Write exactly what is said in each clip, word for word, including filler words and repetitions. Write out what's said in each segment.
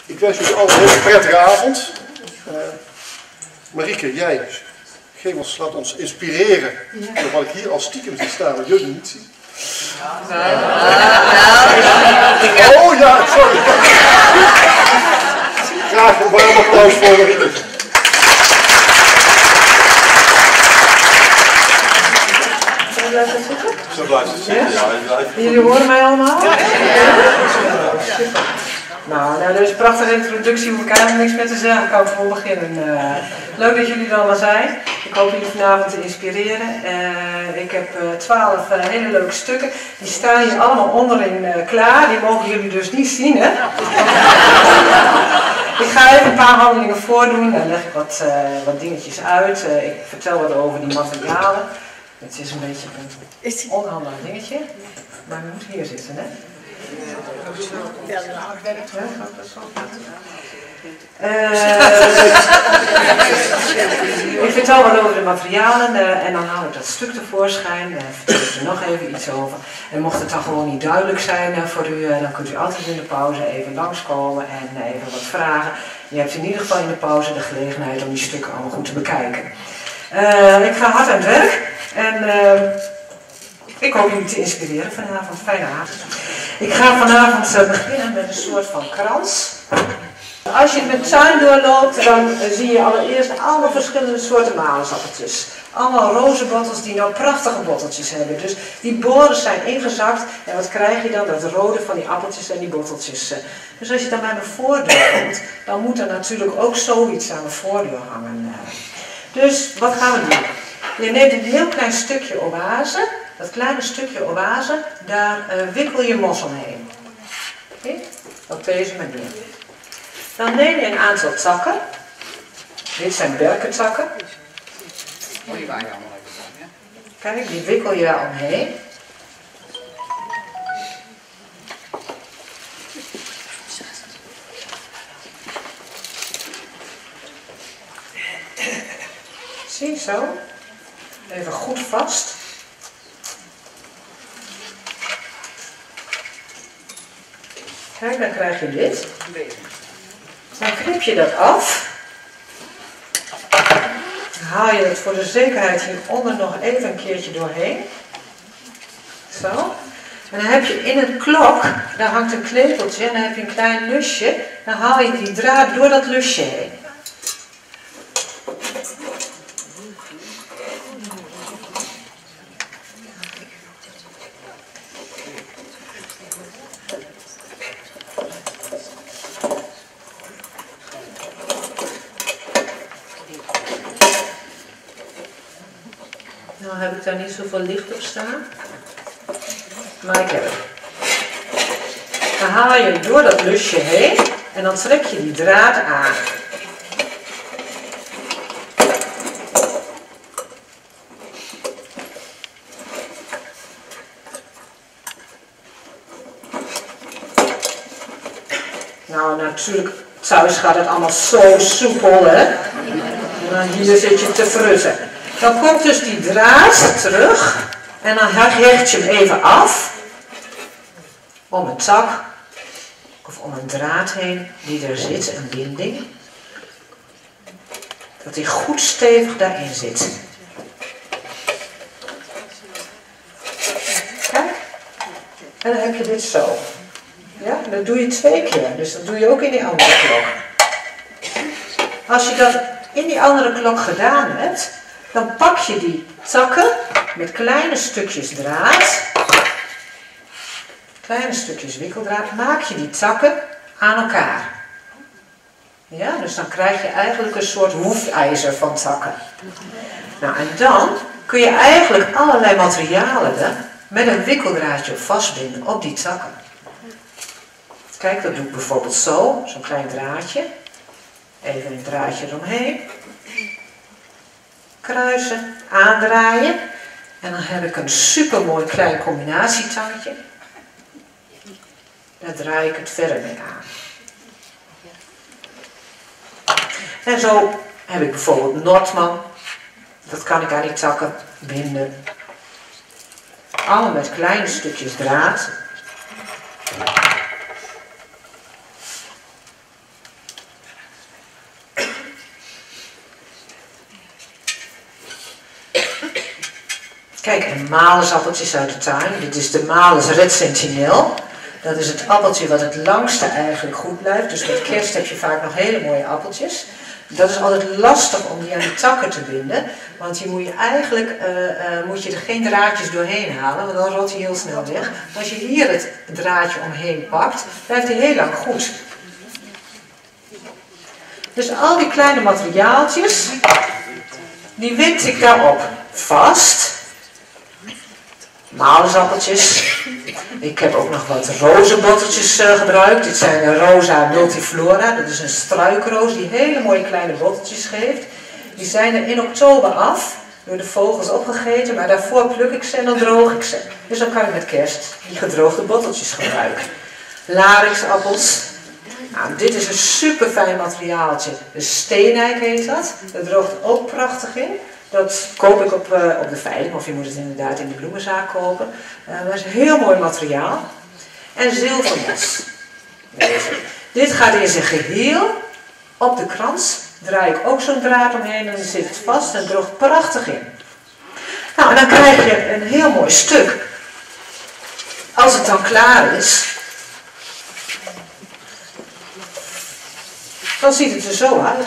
Ik wens jullie allen een hele prettige avond. Uh, Marieke, jij geef ons, laat ons inspireren ja. door wat ik hier al stiekem zie staan, wat jullie niet zien. Ja. Uh, oh ja, sorry. Graag een warm applaus voor Marieke. Zo blijft het zitten, ja. Jullie horen mij allemaal? Ja. Super. Nou, nou, dus een prachtige introductie, hoef ik eigenlijk niks meer te zeggen. Ik kan gewoon beginnen. Uh, leuk dat jullie er allemaal zijn. Ik hoop jullie vanavond te inspireren. Uh, ik heb twaalf uh, uh, hele leuke stukken. Die staan hier allemaal onderin uh, klaar. Die mogen jullie dus niet zien, hè? Ik ga even een paar handelingen voordoen. Dan leg ik wat, uh, wat dingetjes uit. Uh, ik vertel wat over die materialen. Het is een beetje een onhandig dingetje. Maar je moet hier zitten, hè? Ja, dat werkt wel. Ik vertel wat over de materialen uh, en dan haal ik dat stuk tevoorschijn. Uh, vertel ik er nog even iets over. En mocht het dan gewoon niet duidelijk zijn uh, voor u, uh, dan kunt u altijd in de pauze even langskomen en uh, even wat vragen. Je hebt in ieder geval in de pauze de gelegenheid om die stukken allemaal goed te bekijken. Uh, ik ga hard aan het werk en uh, ik hoop jullie te inspireren vanavond. Fijne avond. Ik ga vanavond uh, beginnen met een soort van krans. Als je de tuin doorloopt, dan uh, zie je allereerst allemaal verschillende soorten malensappeltjes. Allemaal roze bottels die nou prachtige botteltjes hebben. Dus die boren zijn ingezakt en wat krijg je dan? Dat rode van die appeltjes en die botteltjes. Dus als je dan bij mijn voordeur komt, dan moet er natuurlijk ook zoiets aan mijn voordeur hangen. Dus wat gaan we doen? Je neemt een heel klein stukje oase. Dat kleine stukje oase, daar uh, wikkel je mos omheen. Okay? Op deze manier. Dan neem je een aantal takken. Dit zijn berkentakken. Oh, die waren allemaal even ja? Kijk, die wikkel je daar omheen. Zie, zo. Even goed vast. Kijk, dan krijg je dit. Dan knip je dat af. Dan haal je het voor de zekerheid hieronder nog even een keertje doorheen. Zo. En dan heb je in het klok, daar hangt een klepeltje en dan heb je een klein lusje. Dan haal je die draad door dat lusje heen. Nou heb ik daar niet zoveel licht op staan, maar ik heb het. Dan haal je door dat lusje heen en dan trek je die draad aan. Nou, natuurlijk, thuis gaat het allemaal zo soepel, hè. En hier zit je te frutten. Dan komt dus die draad terug en dan hecht je hem even af om een tak of om een draad heen die er zit, een binding. Dat die goed stevig daarin zit. Kijk, en dan heb je dit zo. Ja, dat doe je twee keer, dus dat doe je ook in die andere klok. Als je dat in die andere klok gedaan hebt, dan pak je die takken met kleine stukjes draad, kleine stukjes wikkeldraad, maak je die takken aan elkaar. Ja, dus dan krijg je eigenlijk een soort hoefijzer van takken. Nou, en dan kun je eigenlijk allerlei materialen er met een wikkeldraadje op vastbinden op die takken. Kijk, dat doe ik bijvoorbeeld zo, zo'n klein draadje. Even een draadje eromheen. Kruisen, aandraaien. En dan heb ik een supermooi klein combinatietangetje. Daar draai ik het verder mee aan. En zo heb ik bijvoorbeeld Nordman. Dat kan ik aan die takken binden. Allemaal met kleine stukjes draad. Kijk, en malersappeltjes uit de tuin. Dit is de Malers Red Sentinel. Dat is het appeltje wat het langste eigenlijk goed blijft. Dus met kerst heb je vaak nog hele mooie appeltjes. Dat is altijd lastig om die aan de takken te binden. Want je moet je eigenlijk uh, uh, moet je er geen draadjes doorheen halen. Want dan rot hij heel snel weg. Maar als je hier het draadje omheen pakt, blijft hij heel lang goed. Dus al die kleine materiaaltjes, die wind ik daarop vast. Malersappeltjes. Ik heb ook nog wat rozenbotteltjes uh, gebruikt. Dit zijn de Rosa multiflora. Dat is een struikroos die hele mooie kleine botteltjes geeft. Die zijn er in oktober af. Door de vogels opgegeten. Maar daarvoor pluk ik ze en dan droog ik ze. Dus dan kan ik met kerst die gedroogde botteltjes gebruiken. Larixappels. Nou, dit is een super fijn materiaaltje. De steenijk heet dat. Dat droogt ook prachtig in. Dat koop ik op, uh, op de veiling, of je moet het inderdaad in de bloemenzaak kopen. Uh, dat is een heel mooi materiaal. En zilvermos. Deze. Dit gaat in zijn geheel op de krans. Draai ik ook zo'n draad omheen en dan zit het vast en droogt prachtig in. Nou, en dan krijg je een heel mooi stuk. Als het dan klaar is, dan ziet het er zo uit.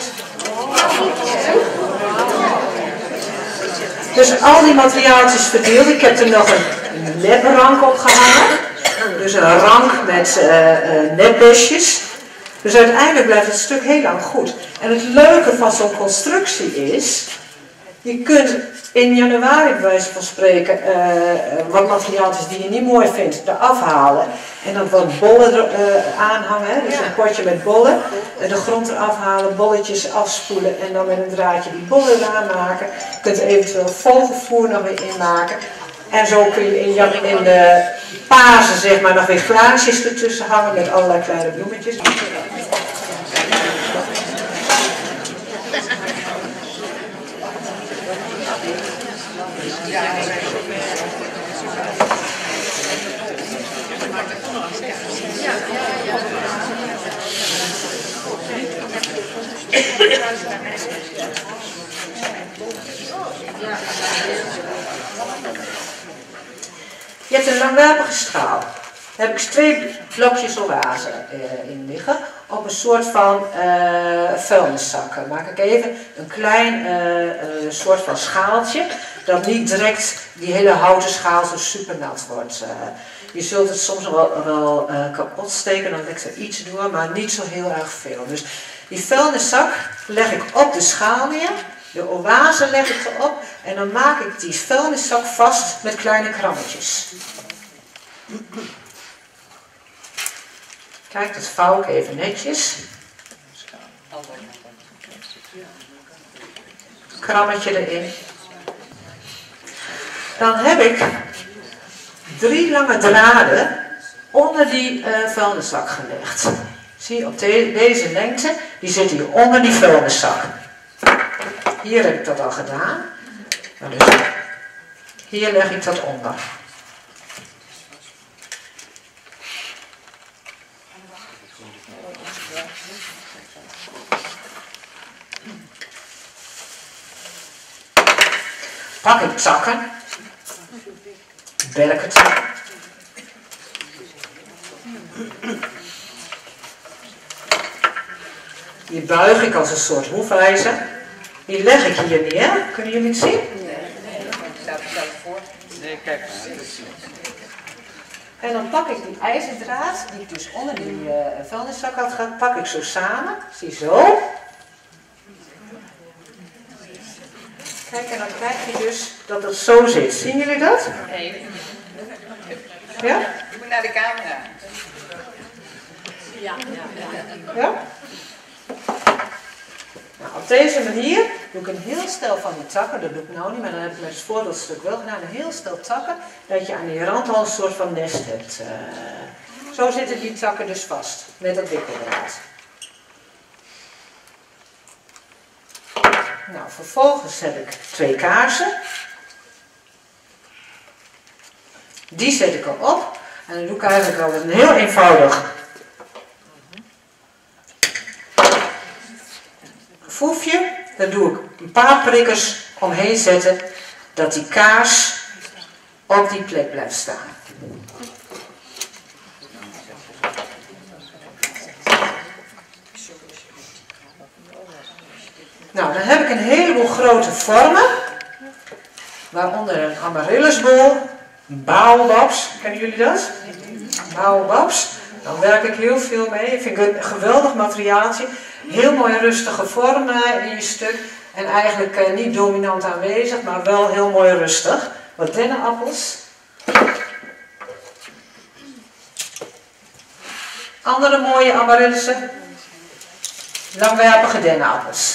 Dus al die materiaaltjes verdeeld. Ik heb er nog een neprank op gehangen. Dus een rank met uh, uh, nepbesjes. Dus uiteindelijk blijft het stuk heel lang goed. En het leuke van zo'n constructie is, je kunt in januari bij wijze van spreken uh, wat materiaaltjes die je niet mooi vindt eraf halen. En dan wat bollen er, uh, aanhangen. Hè? Dus een potje met bollen. De grond eraf halen, bolletjes afspoelen en dan met een draadje die bollen eraan maken. Je kunt er eventueel vogelvoer nog weer in maken. En zo kun je in, in de Pasen zeg maar nog weer glaasjes ertussen hangen met allerlei kleine bloemetjes. Je hebt een langwerpige straal. Daar heb ik twee blokjes oase uh, in liggen. Op een soort van uh, vuilniszakken. Maak ik even een klein uh, uh, soort van schaaltje. Dat niet direct die hele houten schaal zo super nat wordt. Uh, je zult het soms wel, wel uh, kapot steken. Dan lekt er iets door, maar niet zo heel erg veel. Dus die vuilniszak leg ik op de schaal neer. De oase leg ik erop. En dan maak ik die vuilniszak vast met kleine krammetjes. Kijk, dat vouw ik even netjes. Krammetje erin. Dan heb ik drie lange draden onder die uh, vuilniszak gelegd. Zie je, op de, deze lengte, die zit hier onder die vuilniszak. Hier heb ik dat al gedaan. Dus hier leg ik dat onder. Pak ik takken, berkentakken. Die buig ik als een soort hoefijzer. Die leg ik hier neer. Kunnen jullie het zien? Nee, staat er voor. Nee, kijk maar. En dan pak ik die ijzerdraad, die ik dus onder die uh, vuilniszak had gehad, pak ik zo samen. Zie zo. Kijk, en dan krijg je dus dat het zo zit. Zien jullie dat? Nee. Ja? Je moet naar de camera. Ja, ja, ja. Ja? Nou, op deze manier doe ik een heel stel van die takken, dat doe ik nou niet, maar dan heb ik met het voorbeeldstuk wel gedaan, een heel stel takken, dat je aan die rand al een soort van nest hebt. Uh, zo zitten die takken dus vast, met dat wikkeldraad. Nou, vervolgens heb ik twee kaarsen. Die zet ik al op. En dan doe ik eigenlijk altijd een heel eenvoudig foefje. Daar doe ik een paar prikkers omheen zetten. Dat die kaars op die plek blijft staan. Nou, dan heb ik een heleboel grote vormen, waaronder een amaryllisbol, baobabs, kennen jullie dat? Baobabs, dan werk ik heel veel mee. Ik vind het een geweldig materiaaltje, heel mooi rustige vormen in je stuk en eigenlijk eh, niet dominant aanwezig, maar wel heel mooi rustig. Wat dennenappels. Andere mooie amaryllische, langwerpige dennenappels.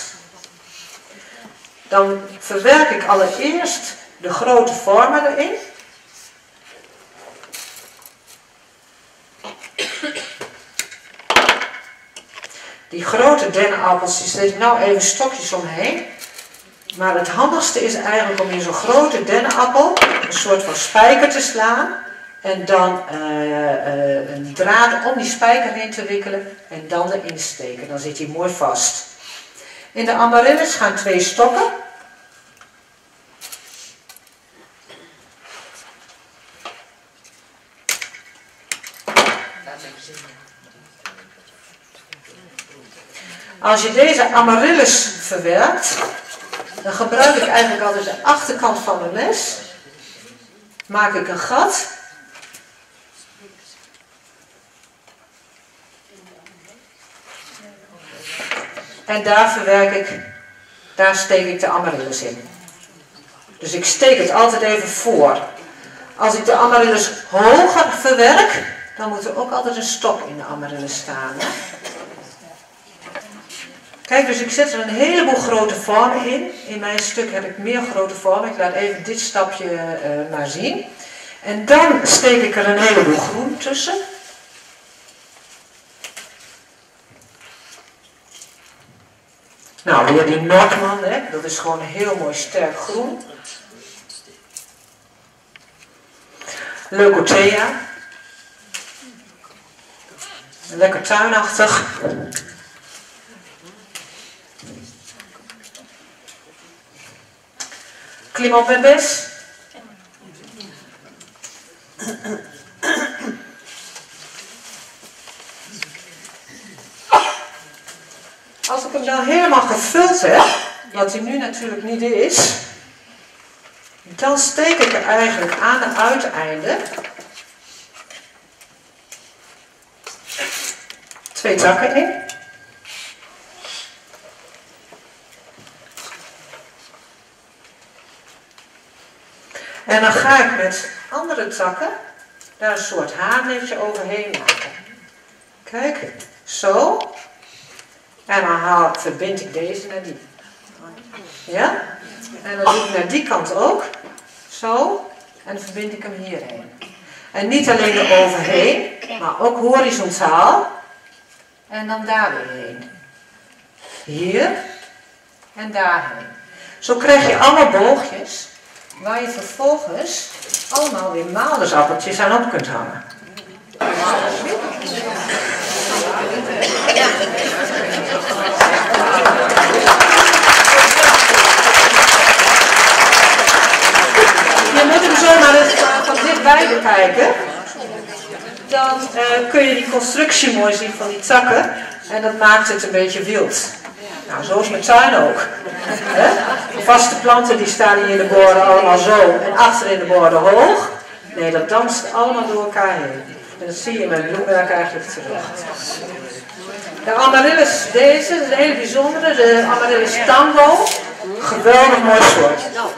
Dan verwerk ik allereerst de grote vormen erin. Die grote dennenappels, die zet ik nou even stokjes omheen. Maar het handigste is eigenlijk om in zo'n grote dennenappel een soort van spijker te slaan. En dan uh, uh, een draad om die spijker heen te wikkelen en dan erin steken. Dan zit hij mooi vast. In de amaryllis gaan twee stokken. Als je deze amaryllis verwerkt, dan gebruik ik eigenlijk altijd de achterkant van mijn mes. Maak ik een gat. En daar verwerk ik, daar steek ik de amaryllis in. Dus ik steek het altijd even voor. Als ik de amaryllis hoger verwerk, dan moet er ook altijd een stok in de amaryllis staan. Hè? Kijk, dus ik zet er een heleboel grote vormen in. In mijn stuk heb ik meer grote vormen. Ik laat even dit stapje uh, maar zien. En dan steek ik er een heleboel groen tussen. Nou, weer die Nordman, hè? Dat is gewoon een heel mooi sterk groen. Leucothea. Lekker tuinachtig. Klim op met bes. Als ik hem dan helemaal gevuld heb, wat hij nu natuurlijk niet is, dan steek ik er eigenlijk aan de uiteinden twee takken in. En dan ga ik met andere takken daar een soort haarnetje overheen maken. Kijk, zo. En dan haal, verbind ik deze naar die. Ja? En dan doe ik naar die kant ook. Zo. En dan verbind ik hem hierheen. En niet alleen eroverheen, maar ook horizontaal. En dan daar weer heen. Hier. En daarheen. Zo krijg je allemaal boogjes, waar je vervolgens allemaal weer maaldersappeltjes aan op kunt hangen. Je moet hem zo maar eens van dichtbij bekijken. Dan uh, kun je die constructie mooi zien van die takken. En dat maakt het een beetje wild. Nou, zo is mijn tuin ook. He? De vaste planten die staan hier in de borden allemaal zo. En achter in de borden hoog. Nee, dat danst allemaal door elkaar heen. En dat zie je in mijn bloemwerk eigenlijk terug. De amaryllis, deze, is een hele bijzondere. De amaryllis tango. Geweldig mooi soort.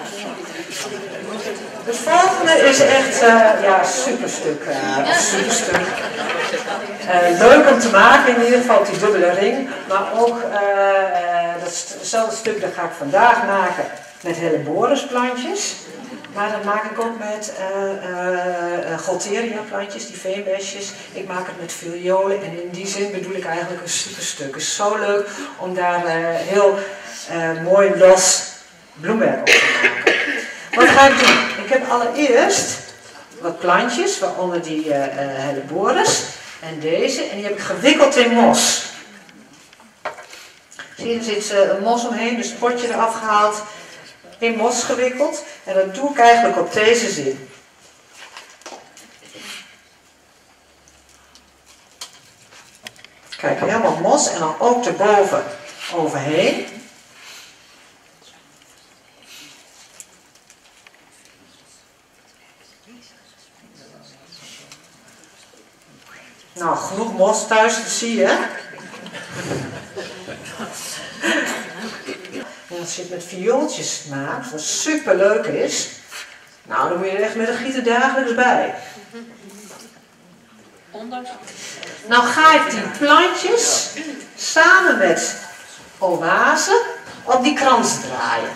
De volgende is echt, uh, ja, superstuk. Uh, superstuk. Uh, leuk om te maken, in ieder geval die dubbele ring. Maar ook, uh, uh, datzelfde stuk dat ga ik vandaag maken met helleborusplantjes. Maar dat maak ik ook met uh, uh, Golteria plantjes, die veenbesjes. Ik maak het met violen en in die zin bedoel ik eigenlijk een superstuk. Het is zo leuk om daar uh, heel uh, mooi los bloemwerk op te maken. Wat ga ik doen? Ik heb allereerst wat plantjes, waaronder die uh, uh, helleborus en deze. En die heb ik gewikkeld in mos. Zie je, er zit uh, een mos omheen, dus het potje eraf gehaald. In mos gewikkeld. En dat doe ik eigenlijk op deze zin. Kijk, helemaal mos en dan ook erboven overheen. Nou, genoeg mos thuis, dat zie je. En als je het met viooltjes maakt, wat super leuk is, nou dan moet je er echt met een gieter dagelijks bij. Nou ga ik die plantjes samen met oase op die krans draaien.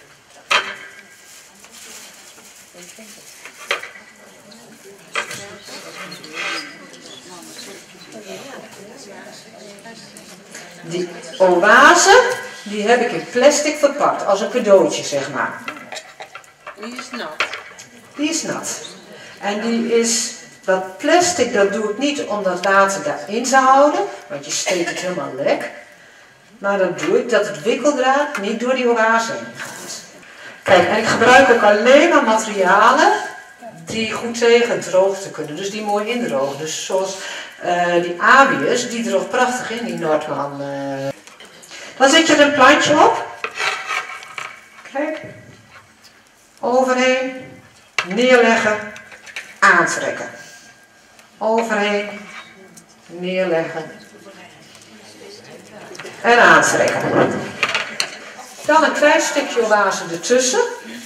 Die oase, die heb ik in plastic verpakt, als een cadeautje zeg maar. Die is nat. Die is nat. En die is, dat plastic dat doe ik niet om dat water daarin te houden, want je steekt het helemaal lek. Maar dat doe ik dat het wikkeldraad niet door die oase heen gaat. Kijk, en ik gebruik ook alleen maar materialen die goed tegen droogte kunnen, dus die mooi indrogen. Dus zoals uh, die Abies, die droogt prachtig in, die Noordman. Uh. Dan zet je er een plantje op. Kijk. Overheen. Neerleggen. Aantrekken. Overheen. Neerleggen. En aantrekken. Dan een klein stukje oase ertussen.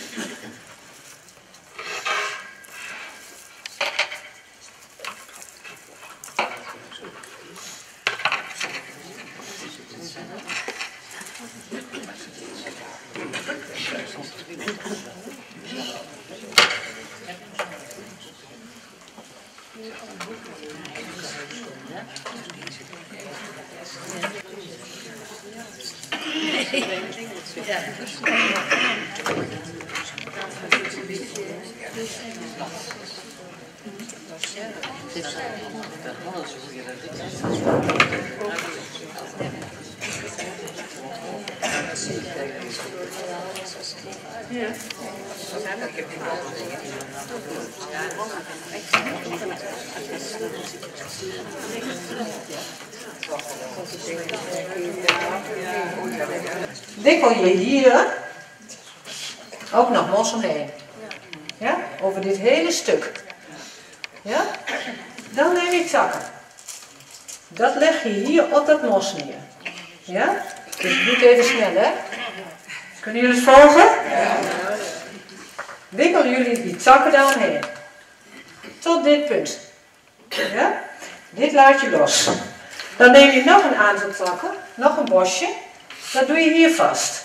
Wikkel je hier ook nog mos omheen. Ja? Over dit hele stuk. Ja? Dan neem je takken. Dat leg je hier op dat mos neer. Ja? Dus ik doe het even snel, hè? Kunnen jullie het volgen? Ja. Wikkel jullie die takken daar omheen. Tot dit punt. Ja? Dit laat je los. Dan neem je nog een aantal takken, nog een bosje. Dat doe je hier vast.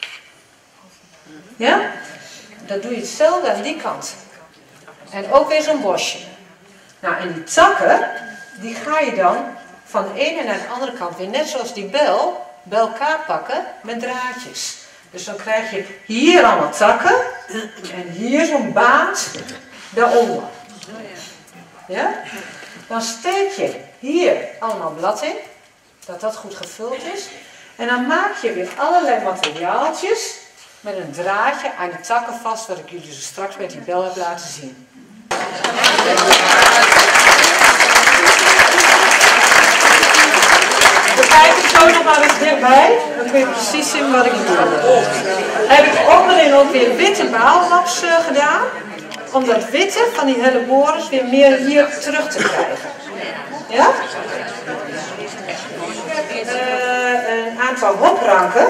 Ja? Dat doe je hetzelfde aan die kant. En ook weer zo'n bosje. Nou, en die takken, die ga je dan van de ene naar de andere kant weer, net zoals die bel, bij elkaar pakken met draadjes. Dus dan krijg je hier allemaal takken en hier zo'n baard daaronder. Ja? Dan steek je hier allemaal blad in, dat dat goed gevuld is. En dan maak je weer allerlei materiaaltjes met een draadje aan de takken vast, wat ik jullie zo straks met die bel heb laten zien. Dan kijk ik zo nog maar eens dichtbij, dan kun je precies zien wat ik bedoel. Heb ik onderin ook weer witte baallaps uh, gedaan, om dat witte van die helleboren weer meer hier terug te krijgen. Ja? Uh, een aantal hopranken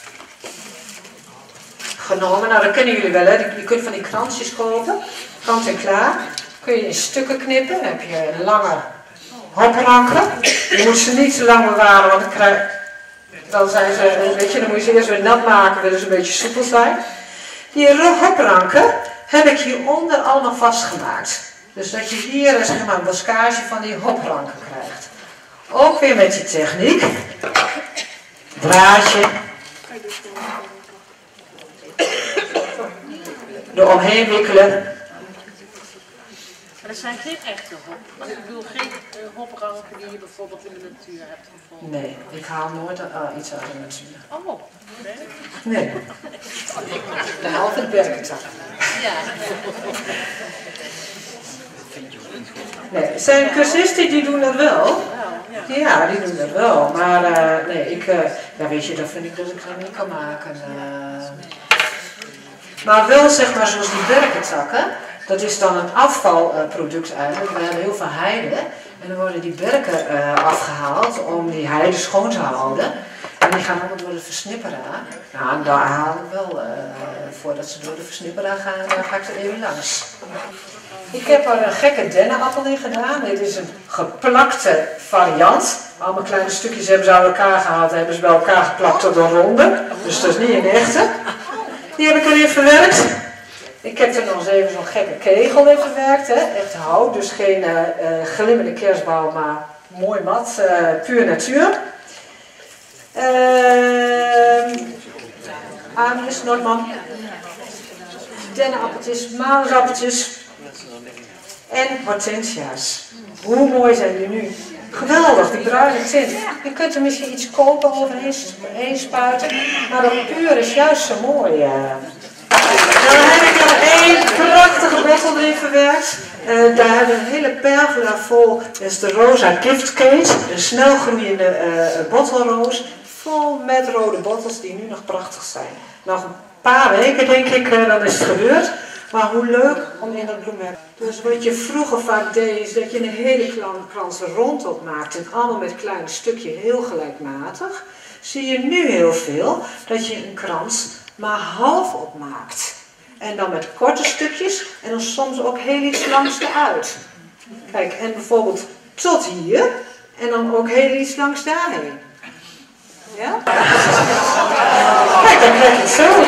genomen. Nou, dat kennen jullie wel, hè? Je kunt van die kransjes kopen, kant en klaar. Kun je in stukken knippen, dan heb je lange hopranken. Je moet ze niet te lang bewaren, want dan, krijg, dan zijn ze, weet je, dan moet je ze eerst weer nat maken, willen ze een beetje soepel zijn. Die hopranken heb ik hieronder allemaal vastgemaakt. Dus dat je hier zeg maar, een boskage van die hopranken krijgt. Ook weer met die techniek. Draadje. Eromheen wikkelen. Maar dat zijn geen echte hop. Ik bedoel geen uh, hopranken die je bijvoorbeeld in de natuur hebt gevonden. Nee, ik haal nooit uh, iets uit de natuur. Oh, nee? Nee. Behalve het berkentak. Ja. Nee, er zijn cursisten die doen dat wel. Ja. Ja, die doen dat wel. Maar uh, nee, ik, uh, ja, weet je, dat vind ik dat ik dat niet kan maken. Uh. Maar wel zeg maar zoals die berkentakken, dat is dan een afvalproduct eigenlijk. We hebben heel veel heide en dan worden die berken uh, afgehaald om die heide schoon te houden. En die gaan ook door de versnipperaar. Nou, en daar haal ik wel, uh, voordat ze door de versnipperaar gaan, dan ga ik er even langs. Ik heb er een gekke dennenappel in gedaan. Dit is een geplakte variant. Allemaal kleine stukjes hebben ze uit elkaar gehaald en hebben ze bij elkaar geplakt tot een ronde. Dus dat is niet een echte. Die heb ik erin verwerkt. Ik heb er nog eens even zo'n gekke kegel in verwerkt. Hè. Echt hout, dus geen uh, uh, glimmende kerstbouw, maar mooi mat, uh, puur natuur. Uh, Amius, Noordman. Dennenappeltjes, malusappeltjes. En hortensia's. Hoe mooi zijn die nu? Geweldig, die bruine tint. Je kunt er misschien iets kopen overheen heen spuiten, maar dat puur is juist zo mooi. Uh. Dan heb ik er één prachtige bottel erin verwerkt. Uh, daar hebben we een hele pergola vol. Dat is de Rosa Gift Case, een snelgroeiende uh, bottelroos. Vol met rode bottels die nu nog prachtig zijn. Nog een paar weken denk ik, uh, dan is het gebeurd. Maar hoe leuk om in dat bloemwerk. Dus wat je vroeger vaak deed, is dat je een hele krans rondop maakte. En allemaal met kleine stukjes, heel gelijkmatig. Zie je nu heel veel dat je een krans maar half opmaakt. En dan met korte stukjes en dan soms ook heel iets langs de uit. Kijk, en bijvoorbeeld tot hier en dan ook heel iets langs daarheen. Ja? Kijk, dan krijg je het zo.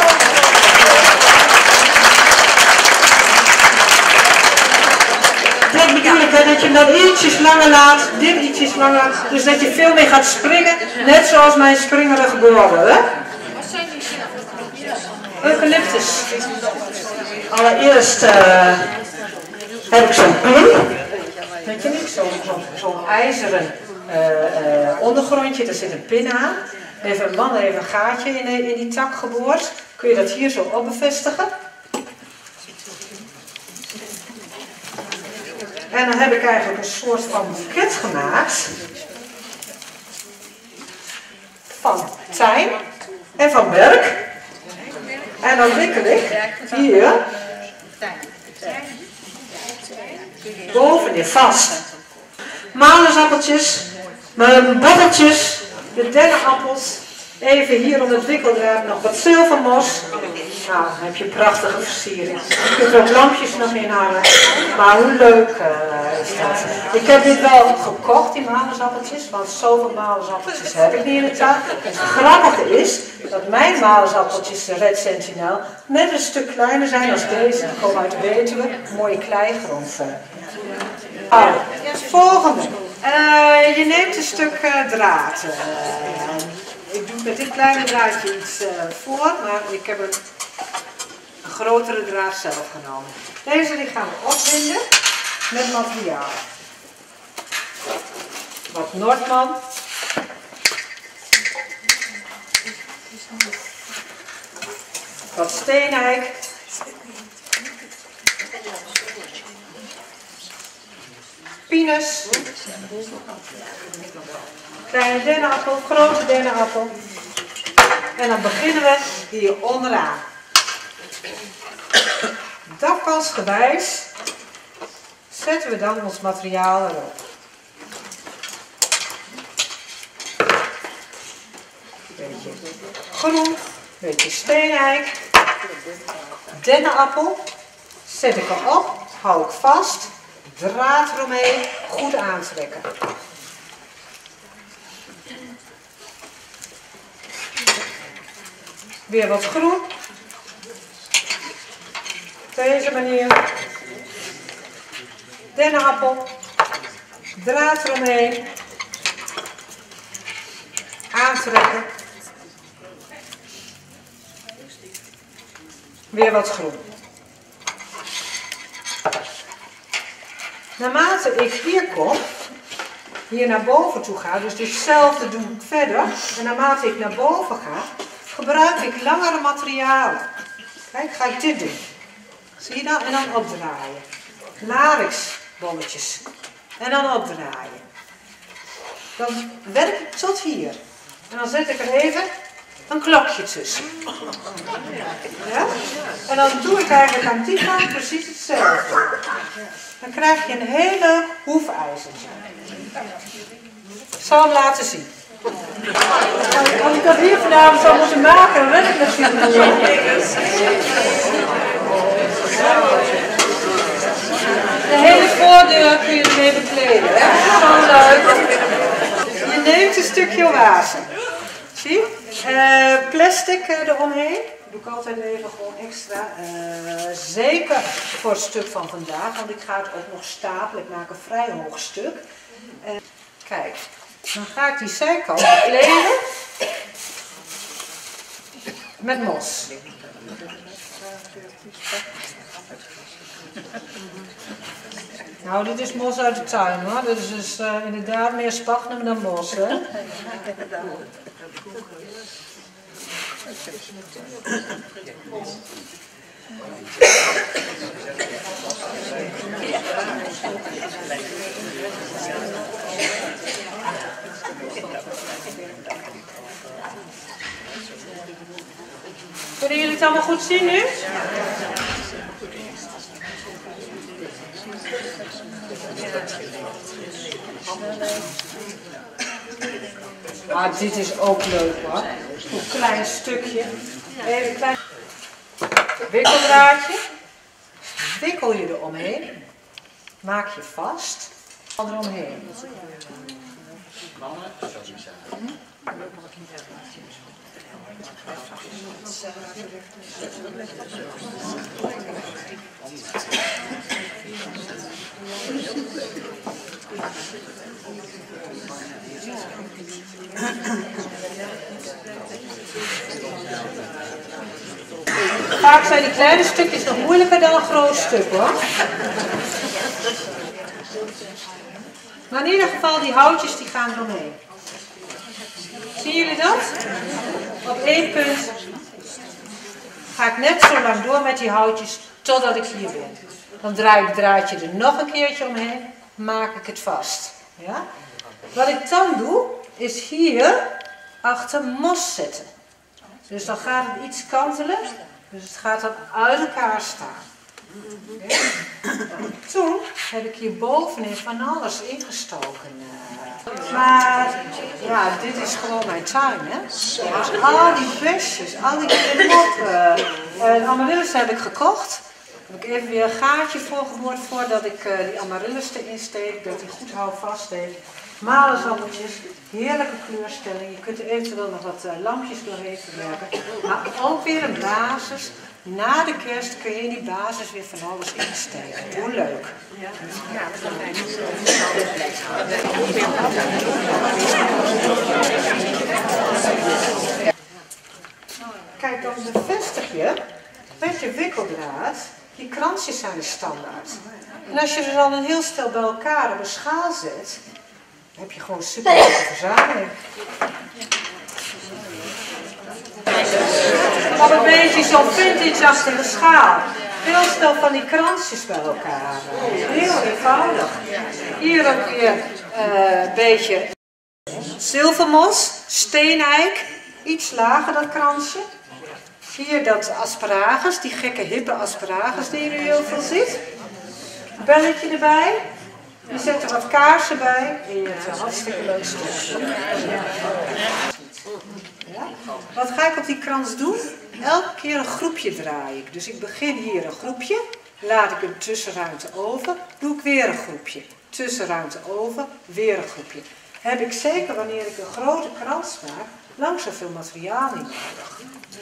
Dat bedoel ik, hè, dat je hem dan ietsjes langer laat, dit ietsjes langer, dus dat je veel meer gaat springen, net zoals mijn springerige borden. Hè? Wat zijn die eucalyptus. Allereerst uh, heb ik zo'n pin, weet je niet, zo'n zo, zo ijzeren uh, uh, ondergrondje, daar zit een pin aan. Heeft een man even een gaatje in, in die tak geboord, kun je dat hier zo op bevestigen. En dan heb ik eigenlijk een soort van boeket gemaakt van tijm en van berk. En dan wikkel ik hier bovenin vast. Malusappeltjes, mijn botteltjes, de dennenappels. Even hier om het wikkeldraad nog wat zilvermos. Nou, dan heb je een prachtige versiering. Je kunt er ook lampjes nog in hangen. Maar hoe leuk uh, is dat? Ik heb dit wel gekocht, die malusappeltjes. Want zoveel malusappeltjes heb ik niet in de tuin. Het grappige is dat mijn malusappeltjes, de Red Sentinel, net een stuk kleiner zijn als deze. Die komen uit de Betuwe. Mooie kleigrond. Oh, volgende. Uh, je neemt een stuk uh, draad. Uh, ik doe met dit kleine draadje iets uh, voor, maar ik heb een, een grotere draad zelf genomen. Deze die gaan we opwinden met materiaal. Wat Noordman. Wat steeneik. Pinus. Kleine dennenappel, grote dennenappel. En dan beginnen we hier onderaan. Dakpansgewijs zetten we dan ons materiaal erop. Beetje groen, beetje steeneik. Dennenappel zet ik erop, hou ik vast. Draad eromheen, goed aantrekken. Weer wat groen. Op deze manier. Dennenappel. Draad eromheen. Aantrekken. Weer wat groen. Naarmate ik hier kom, hier naar boven toe ga, dus ditzelfde doe ik verder. En naarmate ik naar boven ga, gebruik ik langere materialen. Kijk, ga ik dit doen. Zie je dat? En dan opdraaien. Larixbolletjes. En dan opdraaien. dan werk ik tot hier. En dan zet ik er even een klokje tussen. Ja? En dan doe ik eigenlijk aan die kant precies hetzelfde. Dan krijg je een hele hoefijzertje. Ik zal hem laten zien. Als ik dat hier vanavond zou moeten maken, dan weet ik natuurlijk niet. De hele voordeur kun je ermee bekleden. Zo leuk. Je neemt een stukje oase. Zie? Uh, plastic uh, eromheen. Dat doe ik altijd even gewoon extra. Uh, zeker voor het stuk van vandaag, want ik ga het ook nog stapelen. Ik maak een vrij hoog stuk. Uh, kijk, dan ga ik die zijkant bekleden met mos. Nou, dit is mos uit de tuin hoor. Dit is dus uh, inderdaad meer sphagnum dan mos. Hè? Kunnen jullie het allemaal goed zien nu? Ah, dit is ook leuk hoor. Een klein stukje. Even een klein wikkeldraadje. Wikkel je er omheen. Maak je vast. Eromheen. Vaak zijn die kleine stukjes nog moeilijker dan een groot stuk hoor. Maar in ieder geval die houtjes die gaan eromheen. Zien jullie dat? Op één punt ga ik net zo lang door met die houtjes totdat ik hier ben. Dan draai ik het draadje er nog een keertje omheen, maak ik het vast. Ja? Wat ik dan doe, is hier achter mos zetten. Dus dan gaat het iets kantelen, dus het gaat dan uit elkaar staan. Ja? Toen heb ik hier bovenin van alles ingestoken. Maar ja, dit is gewoon mijn tuin, hè. Dus al die besjes, al die klimmoppen, uh, amaryllis heb ik gekocht. Daar heb ik even weer een gaatje voor gehoord voordat ik uh, die amaryllis erin steek, dat die goed houvast heeft. Malensappeltjes, heerlijke kleurstelling. Je kunt er eventueel nog wat uh, lampjes doorheen verwerken. Maar ook weer een basis. Na de kerst kun je in die basis weer van alles insteken. Hoe leuk. Ja. Kijk, dan bevestig je met je wikkeldraad. Die kransjes zijn de standaard. En als je er dan een heel stel bij elkaar op een schaal zet, dan heb je gewoon super leuke verzameling. Op een beetje zo'n vintage-achtige schaal. Heel snel van die kransjes bij elkaar. Heel eenvoudig. Hier ook weer uh, een beetje zilvermos, steeneik. Iets lager dat kransje. Hier dat asparagus, die gekke hippe asparagus die je nu heel veel ziet. Belletje erbij. Je zet er wat kaarsen bij en je hebt een hartstikke leuk stuk. Ja? Wat ga ik op die krans doen? Elke keer een groepje draai ik. Dus ik begin hier een groepje, laat ik een tussenruimte over, doe ik weer een groepje. Tussenruimte over, weer een groepje. Heb ik zeker wanneer ik een grote krans maak, lang zoveel materiaal niet nodig.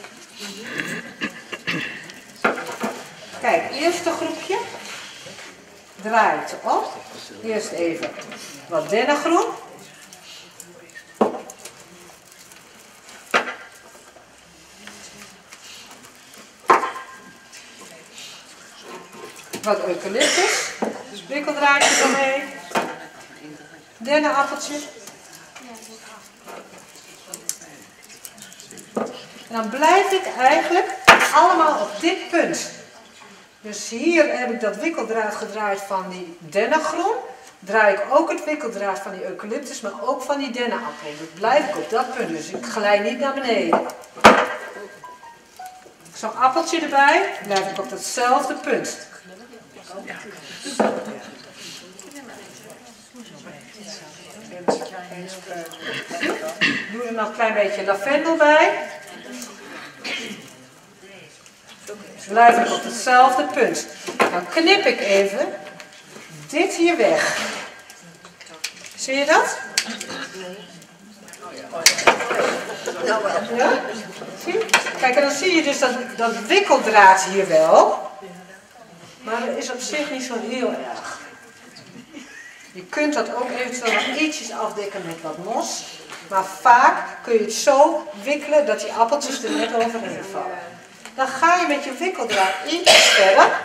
Kijk, eerst een groepje. Draai het op. Eerst even wat dennengroen. Wat eucalyptus. Dus wikkeldraadje eromheen. Dennenappeltje. En dan blijf ik eigenlijk allemaal op dit punt. Dus hier heb ik dat wikkeldraad gedraaid van die dennengroen. draai ik ook het wikkeldraad van die eucalyptus, maar ook van die dennenappel. Dus blijf ik op dat punt, dus ik glij niet naar beneden. Zo'n appeltje erbij, blijf ik op datzelfde punt. Doe er nog een klein beetje lavendel bij. Blijf ik op hetzelfde punt. Dan knip ik even dit hier weg. Zie je dat? Ja? Zie? Kijk, en dan zie je dus dat, dat wikkeldraad hier wel. Maar dat is op zich niet zo heel erg. Je kunt dat ook eventueel nog ietsjes afdekken met wat mos. Maar vaak kun je het zo wikkelen dat die appeltjes er net overheen vallen. Dan ga je met je wikkeldraad iets verder.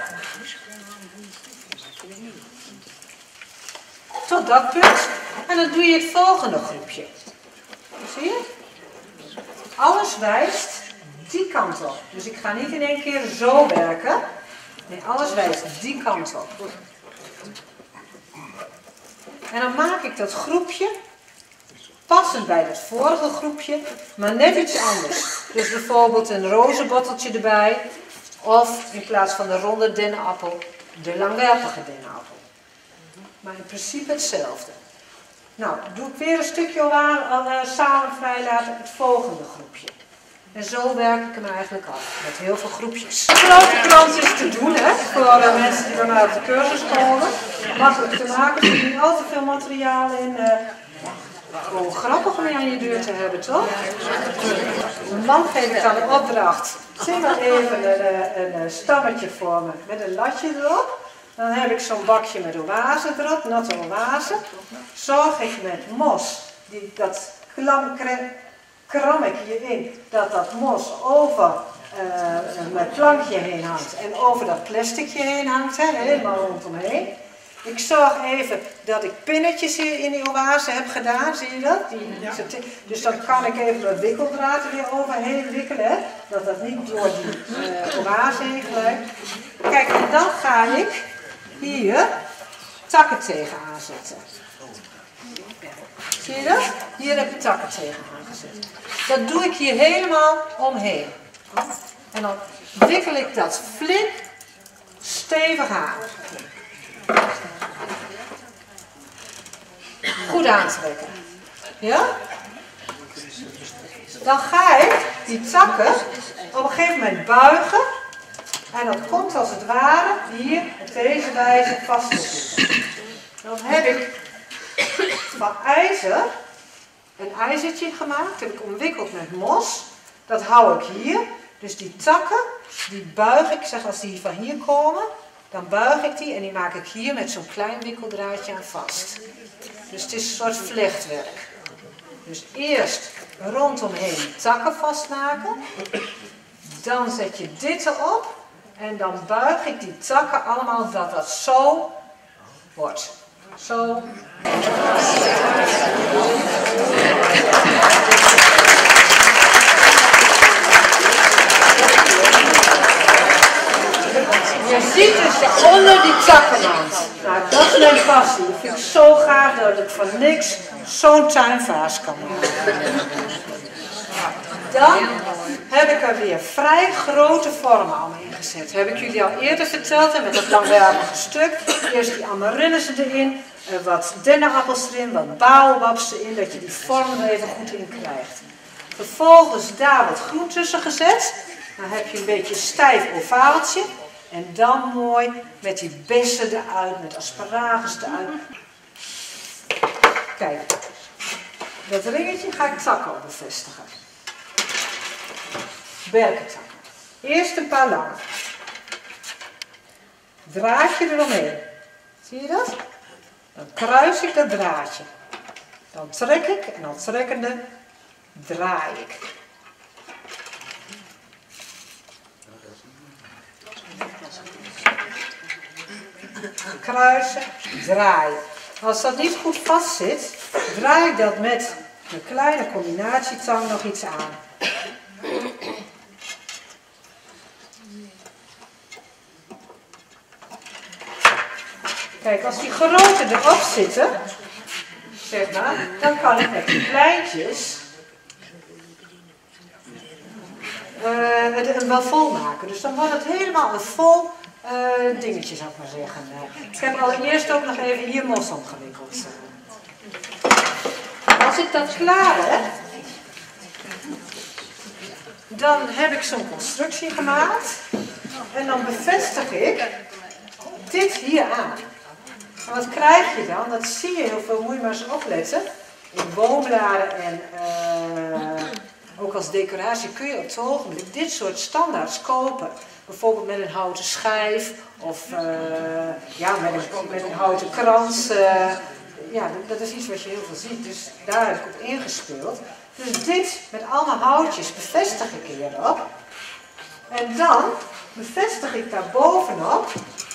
Tot dat punt. En dan doe je het volgende groepje. Zie je? Alles wijst die kant op. Dus ik ga niet in één keer zo werken. Nee, alles wijst die kant op. En dan maak ik dat groepje passend bij het vorige groepje, maar net iets anders. Dus bijvoorbeeld een rozenbotteltje erbij. Of in plaats van de ronde dennenappel, de langwerpige dennenappel. Maar in principe hetzelfde. Nou, doe ik weer een stukje al uh, samen vrijlaten, het volgende groepje. En zo werk ik hem eigenlijk af, met heel veel groepjes. De grote kans is te doen, hè, voor uh, mensen die bij mij op de cursus komen. Makkelijk te maken, er zit niet al te veel materiaal in. Uh, Gewoon grappig om je aan je deur te hebben, toch? Mijn man geef ik aan de opdracht. Zie maar even een, een, een stammetje voor me met een latje erop. Dan heb ik zo'n bakje met oase erop, natte oase. Zorg ik met mos, die, dat klam, kram ik hierin, dat dat mos over uh, mijn plankje heen hangt en over dat plasticje heen hangt, hè, helemaal rondomheen. Ik zorg even dat ik pinnetjes hier in die oase heb gedaan, zie je dat? Die, ja. Dus dan kan ik even dat wikkeldraad er weer overheen wikkelen, hè? Dat dat niet door die uh, oase heen glijdt. Kijk, en dan ga ik hier takken tegenaan zetten. Zie je dat? Hier heb ik takken tegenaan gezet. Dat doe ik hier helemaal omheen. En dan wikkel ik dat flink stevig aan. Goed aantrekken. Ja? Dan ga ik die takken op een gegeven moment buigen. En dat komt als het ware hier op deze wijze vast te zitten. Dan heb ik van ijzer een ijzertje gemaakt. Dat heb ik omwikkeld met mos. Dat hou ik hier. Dus die takken, die buig ik, zeg als die van hier komen. Dan buig ik die en die maak ik hier met zo'n klein wikkeldraadje aan vast. Dus het is een soort vlechtwerk. Dus eerst rondomheen die takken vastmaken. Dan zet je dit erop. En dan buig ik die takken allemaal dat dat zo wordt. Zo. Je ziet dus onder die takkenmand. Nou, dat is mijn passie. Ik vind het zo gaaf dat ik van niks zo'n tuinvaas kan maken. Dan heb ik er weer vrij grote vormen al in gezet. Heb ik jullie al eerder verteld, en met dat langwerpige stuk. Eerst die amaryllis erin, wat dennenappels erin, wat baobabs erin, dat je die vorm er even goed in krijgt. Vervolgens daar wat groen tussen gezet. Dan heb je een beetje stijf ovaaltje. En dan mooi met die bessen eruit, met asparagus eruit. Kijk, dat ringetje ga ik takken op bevestigen. Berkentakken. Eerst een paar lange. Draadje eromheen. Zie je dat? Dan kruis ik dat draadje. Dan trek ik en dan trekkende draai ik. Kruisen, draaien. Als dat niet goed vast zit, draai ik dat met een kleine combinatietang nog iets aan. Kijk, als die grote erop zitten, zeg maar, dan kan ik met die kleintjes uh, het, het wel vol maken. Dus dan wordt het helemaal een vol uh, dingetje, zou ik maar zeggen. Uh, ik heb allereerst ook nog even hier mos omgewikkeld. Als ik dat klaar heb, dan heb ik zo'n constructie gemaakt en dan bevestig ik dit hier aan. En wat krijg je dan? Dat zie je heel veel, moet je maar eens opletten. In woonbladen en uh, ook als decoratie kun je op het ogenblik dit soort standaards kopen. Bijvoorbeeld met een houten schijf of uh, ja, met, een, met een houten krans. Uh, ja, dat is iets wat je heel veel ziet, dus daar heb ik op ingespeeld. Dus dit met allemaal houtjes bevestig ik hierop. En dan bevestig ik daar bovenop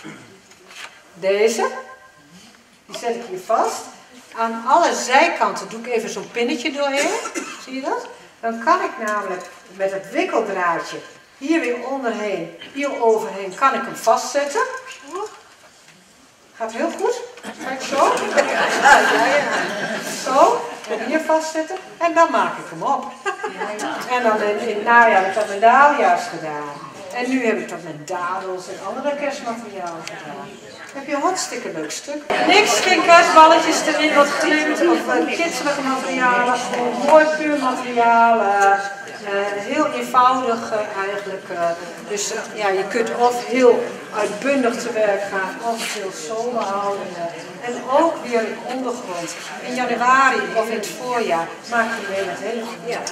deze. Die zet ik hier vast. Aan alle zijkanten doe ik even zo'n pinnetje doorheen. Zie je dat? Dan kan ik namelijk met het wikkeldraadje hier weer onderheen, hier overheen, kan ik hem vastzetten. Gaat heel goed. Kijk zo. Zo. En hier vastzetten. En dan maak ik hem op. En dan in, in het najaar heb ik dat met dahlia's gedaan. En nu heb ik dat met dadels en andere kerstmaterialen gedaan. Dan heb je een hartstikke leuk stuk. Niks, geen kerstballetjes erin wat glimt of uh, kitserige materialen. Gewoon mooi puur materiaal. Uh, uh, heel eenvoudig uh, eigenlijk. Uh, dus uh, ja, je kunt of heel uitbundig te werk gaan of heel sober houden. Uh, en ook weer in ondergrond. In januari of in het voorjaar maak je weer met hele goed. Ja.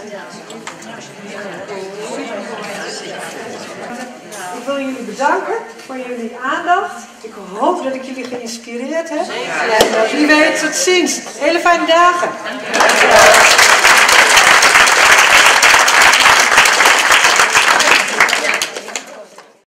Ik wil jullie bedanken voor jullie aandacht. Ik hoop dat ik jullie geïnspireerd heb. En uh, wie weet, tot ziens. Hele fijne dagen.